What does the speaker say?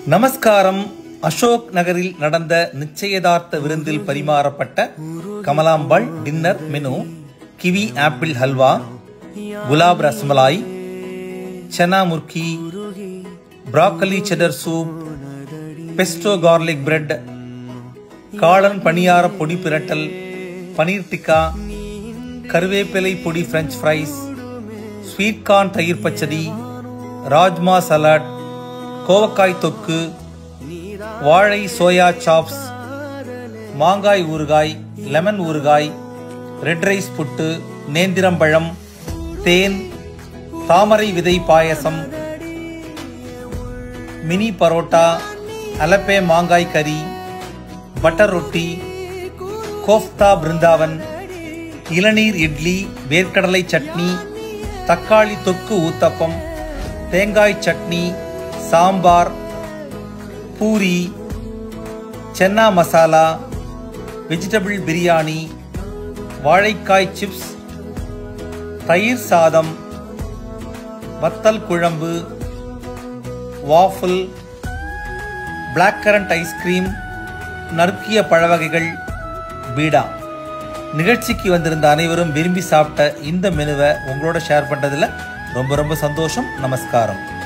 நமஸ்காரம். அசோக் நகரில் நடந்த நிச்சயதார்த்த விருந்தில் பரிமாறப்பட்ட Kamalambal dinner menu kiwi apple halwa, gulab rasmalai, chana murgi, broccoli cheddar soup, pesto garlic bread, காளான் பணியார பொடி பிரட்டல், பனீர் டிக்கா, கருவேப்பிலை பொடி பிரெஞ்ச் ஃப்ரைஸ், ஸ்வீட் கார்ன் தயிர் பச்சடி, ராஜ்மா சலாட், கோவக்காய் தொக்கு, வாழை சோயா சாப்ஸ், மாங்காய் ஊறுகாய், லெமன் ஊறுகாய், ரெட் ரைஸ் புட்டு, நேந்திரம்பழம், தேன், தாமரை விதை பாயசம், மினி பரோட்டா, அலப்பே மாங்காய் கறி, பட்டர் ரொட்டி, கோஃப்தா பிருந்தாவன், இளநீர் இட்லி, வேர்க்கடலை சட்னி, தக்காளி தொக்கு ஊத்தப்பம், தேங்காய் சட்னி, சாம்பார், பூரி, சென்னா மசாலா, வெஜிடபிள் பிரியாணி, வாழைக்காய் சிப்ஸ், தயிர் சாதம், வத்தல் குழம்பு, வாஃபிள், பிளாக் கரண்ட் ஐஸ்கிரீம், நறுக்கிய பழவகைகள், பீடா. நிகழ்ச்சிக்கு வந்திருந்த அனைவரும் விரும்பி சாப்பிட்ட இந்த மெனுவை உங்களோட ஷேர் பண்ணுறதுல ரொம்ப ரொம்ப சந்தோஷம். நமஸ்காரம்.